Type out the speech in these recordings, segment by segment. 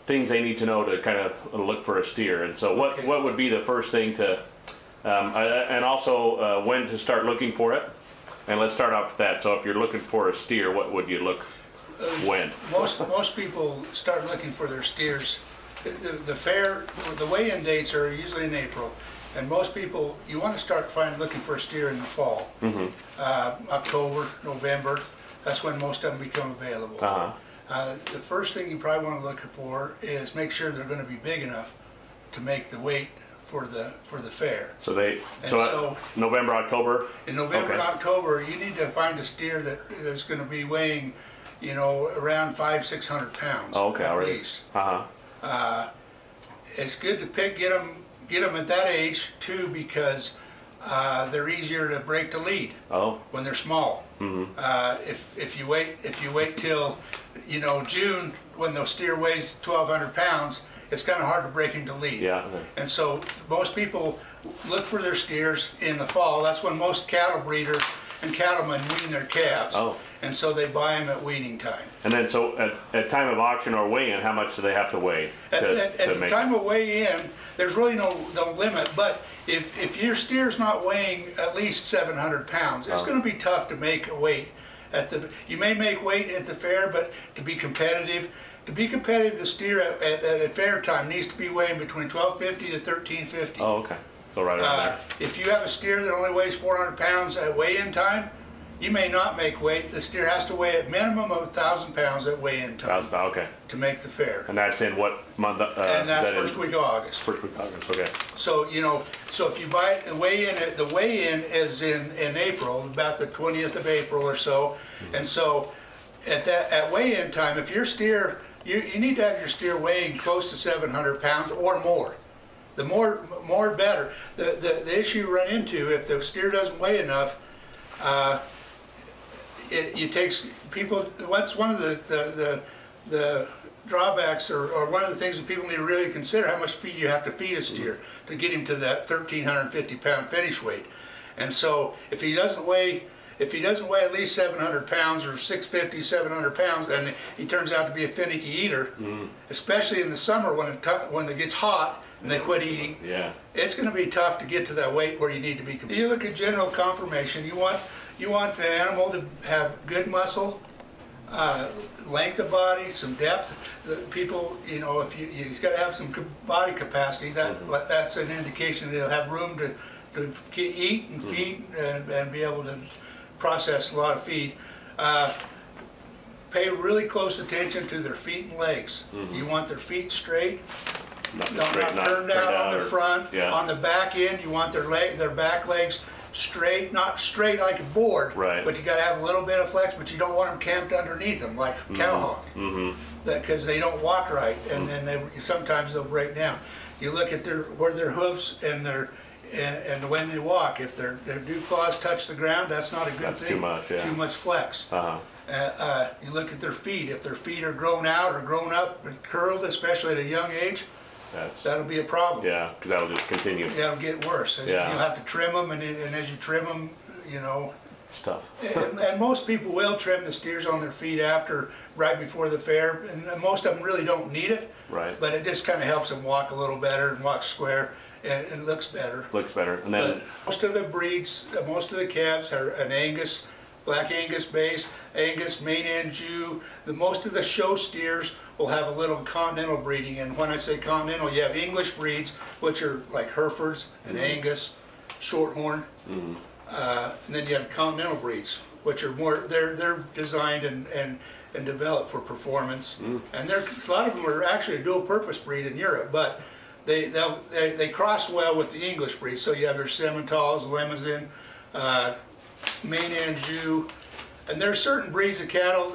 things they need to know to kind of look for a steer. And so what would be the first thing to, and also when to start looking for it? And let's start off with that. So if you're looking for a steer, what would you look when? Most people start looking for their steers. The weigh-in dates are usually in April, and most people, you want to start looking for a steer in the fall. October, November, that's when most of them become available. The first thing you probably want to look for is make sure they're going to be big enough to make the weight for the fair. So November, October? In November and October, you need to find a steer that is going to be weighing, you know, around 500–600 pounds at least. It's good to get them at that age too, because they're easier to break the lead when they're small. If you wait till, you know, June, when the steer weighs 1,200 pounds, it's kind of hard to break him to lead. And so most people look for their steers in the fall. That's when most cattle breeders and cattlemen wean their calves. And so they buy them at weaning time. And then so at time of auction or weigh-in, how much do they have to weigh? At the time of weigh-in, there's really no limit, but if your steer's not weighing at least 700 pounds, it's going to be tough to make a weight. You may make weight at the fair, but to be competitive, the steer at fair time needs to be weighing between 1,250 to 1,350. So right around there. If you have a steer that only weighs 400 pounds at weigh-in time, you may not make weight. The steer has to weigh a minimum of 1,000 pounds at weigh-in time to make the fair. And that's in what month? And that's first week of August. First week of August, So, you know, so if you buy it, the weigh-in is in April, about the 20th of April or so. And so at weigh-in time, if your steer, you need to have your steer weighing close to 700 pounds or more. The more better. The issue you run into, if the steer doesn't weigh enough, it takes people. What's one of the drawbacks, or one of the things that people need to really consider, how much feed you have to feed a steer to get him to that 1,350 pound finish weight. And so if he doesn't weigh at least 700 pounds or 650, 700 pounds, and he turns out to be a finicky eater, especially in the summer when it gets hot and they quit eating, it's going to be tough to get to that weight where you need to be. You look at general conformation. You want the animal to have good muscle, length of body, some depth. People, you know, he's got to have some body capacity. That's an indication that he'll have room to eat and feed and be able to process a lot of feed. Pay really close attention to their feet and legs. You want their feet straight, not turned down on the front. On the back end, you want their back legs straight, not straight like a board, but you got to have a little bit of flex, but you don't want them camped underneath them like a cowhog, because they don't walk right, and then sometimes they'll break down. You look at where their hoofs and when they walk, if their dew claws touch the ground, that's not a good thing. Too much flex. You look at their feet. If their feet are grown out or grown up and curled, especially at a young age, that'll be a problem. Because that'll just continue. That'll get worse. You'll have to trim them, and as you trim them, you know, it's tough. and most people will trim the steers on their feet right before the fair, and most of them really don't need it. But it just kind of helps them walk a little better and walk square. And it looks better. And then most of the breeds, most of the calves are an Angus, Black Angus base, Angus, Maine and Jew. Most of the show steers will have a little continental breeding. And when I say continental, you have English breeds, which are like Herefords and Angus, Shorthorn, and then you have continental breeds, which are more they're designed and developed for performance. And a lot of them are actually a dual-purpose breed in Europe, but they cross well with the English breed. So you have your Simmentals, Limousin, Maine and Jew, and there are certain breeds of cattle.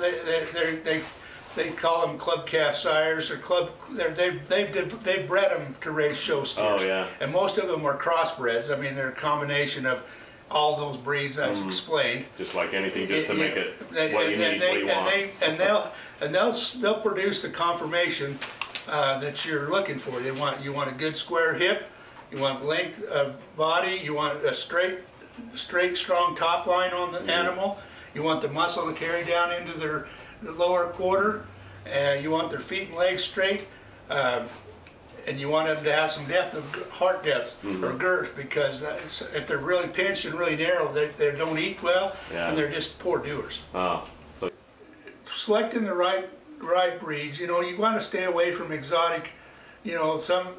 They call them club calf sires, or they've bred them to raise show steers. And most of them are crossbreds. I mean, they're a combination of all those breeds as explained. Just like anything, just to make it what you need, what you want. And they'll produce the conformation that you're looking for. You want a good square hip, you want length of body, you want a straight strong top line on the animal, you want the muscle to carry down into their lower quarter, you want their feet and legs straight. and you want them to have some depth of heart depth or girth, because if they're really pinched and really narrow, they don't eat well, and they're just poor doers. Oh. So selecting the right breeds, you know, you want to stay away from exotic, you know,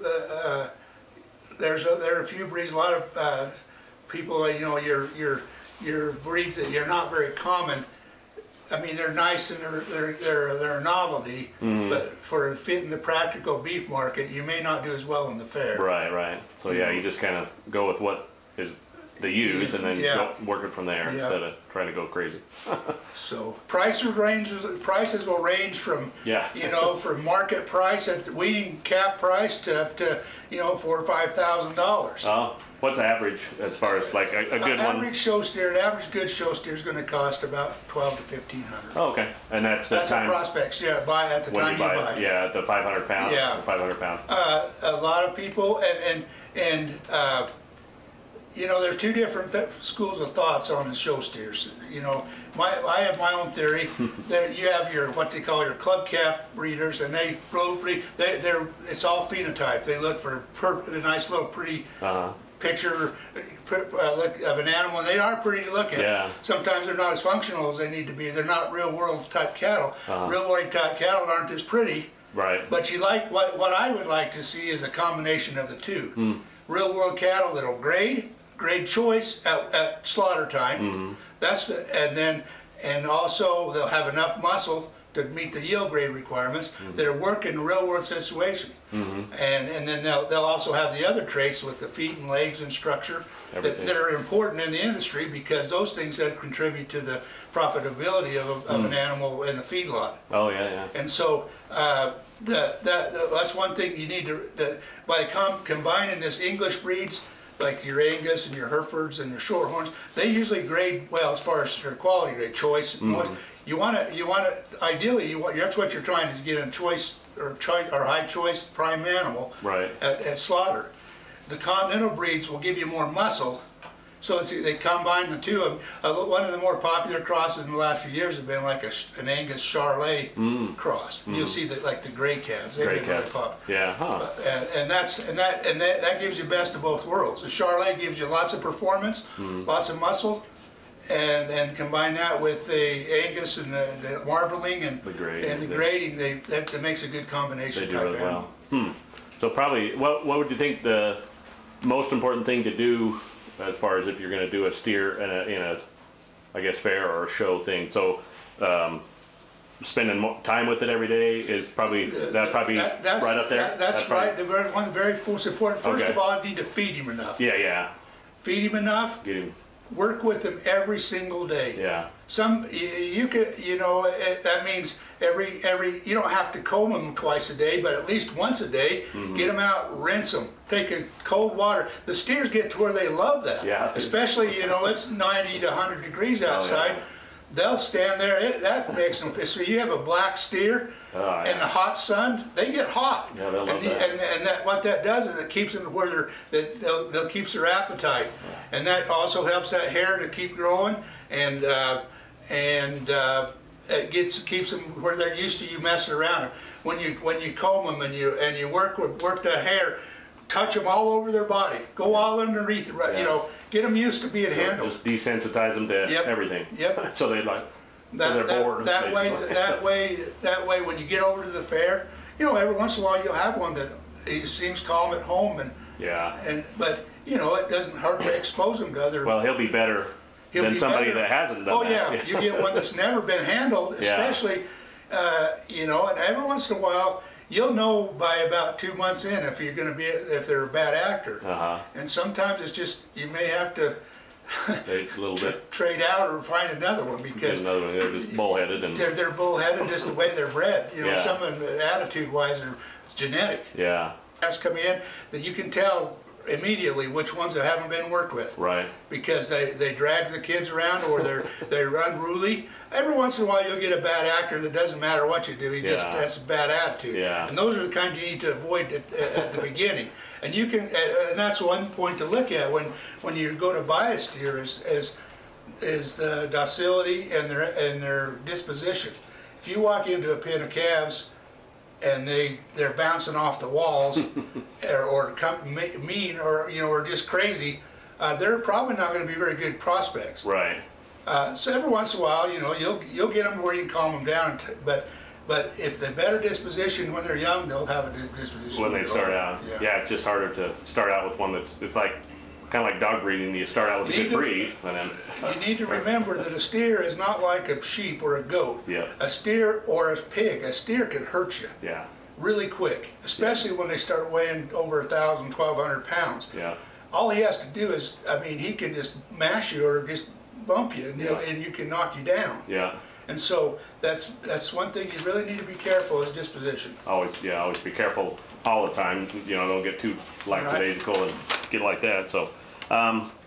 there are a few breeds, a lot of people, you know, your breeds that you're not very common. I mean, they're nice and they're a novelty, but for fitting the practical beef market, you may not do as well in the fair. Right, right. So yeah, you just kind of go with what is they use, and then go work it from there instead of trying to go crazy. So prices will range from you know, from market price at the weaning cap price to you know, $4,000 or $5,000. Oh, what's average as far as like a good one? Average show steer, an average good show steer is going to cost about $1,200 to $1,500. Oh, okay, and that's the time. Prospects, buy at the time you buy. Yeah, the 500 pound. Yeah, 500 pound. A lot of people and you know, there's two different schools of thoughts on the show steers. You know, I have my own theory. There you have your what they call your club calf breeders, and they breed. It's all phenotype. They look for a nice little pretty picture look of an animal, and they are pretty to look at. Yeah. Sometimes they're not as functional as they need to be. They're not real world type cattle. Real world type cattle aren't as pretty. Right. But you like what I would like to see is a combination of the two. Real world cattle that'll grade choice at slaughter time. That's and also they'll have enough muscle to meet the yield grade requirements that are work in real world situations. And then they'll also have the other traits with the feet and legs and structure that are important in the industry, because those things that contribute to the profitability of an animal in the feedlot. Oh yeah. And so that's one thing you need to by combining this English breeds, like your Angus and your Herefords and your Shorthorns, they usually grade well as far as their quality grade, choice. You want to ideally that's what you're trying to get in choice or high choice prime animal at slaughter. The continental breeds will give you more muscle, so they combine the two of them. One of the more popular crosses in the last few years have been like an Angus Charolais cross. You'll see that, like the gray calves, they've been really popular. Yeah, and that gives you best of both worlds. The Charolais gives you lots of performance, lots of muscle, and combine that with the Angus and the marbling and the grading, that makes a good combination. They do really well. So probably, what would you think the most important thing to do as far as if you're going to do a steer in a I guess fair or a show thing? So spending more time with it every day is probably that's right up there. That's right. One of the very most important. First of all, you need to feed him enough. Yeah. Feed him enough. Get him. Work with him every single day. Yeah. You could, you know, that means you don't have to comb them twice a day, but at least once a day. Get them out, rinse them, take a cold water. The steers get to where they love that. Yeah. Especially, you know, it's 90 to 100 degrees outside. Oh, yeah. They'll stand there. That makes them. So you have a black steer in the hot sun, they get hot. Yeah, they'll love that. And what that does is it keeps them where they'll keep their appetite, and that also helps that hair to keep growing, and it keeps them where they're used to you messing around. When you comb them and you work that hair, touch them all over their body, go all underneath, you know, get them used to being handled. Just desensitize them to everything. Yep. So they like. They're bored. That way, when you get over to the fair, you know, every once in a while you'll have one that he seems calm at home, but you know, it doesn't hurt to expose him to other. Well, he'll be better than somebody that hasn't done that. Oh yeah, you get one that's never been handled, especially, you know, and every once in a while. You'll know by about 2 months in if they're a bad actor. And sometimes it's just, you may have to a little bit. Trade out or find another one, because they're just bullheaded, and they're bullheaded just the way they're bred. You know, some of them attitude-wise are genetic. Yeah. Calves come in that you can tell immediately which ones that haven't been worked with. Right. Because they drag the kids around, or they're unruly. Every once in a while you'll get a bad actor that doesn't matter what you do, he just has a bad attitude. Yeah. And those are the kind you need to avoid at the beginning. And you can, and that's one point to look at when you go to buy a steer is the docility and their disposition. If you walk into a pen of calves and they're bouncing off the walls, or mean, or or just crazy, they're probably not going to be very good prospects. Right. So every once in a while, you'll get them where you can calm them down, but if they're better disposition when they're young, they'll have a good disposition when they start out. Yeah, it's just harder to start out with one it's like kind of like dog breeding. You start out with a good breed, and then you need to remember that a steer is not like a sheep or a goat. Yeah. A steer or a pig, a steer can hurt you. Yeah. Really quick, especially when they start weighing over 1,000, 1,200 pounds. Yeah. All he has to do is, he can just mash you or just bump you, and you can knock you down. Yeah. And so that's one thing you really need to be careful is disposition. Always be careful all the time. Don't get too lackadaisical and get like that. So,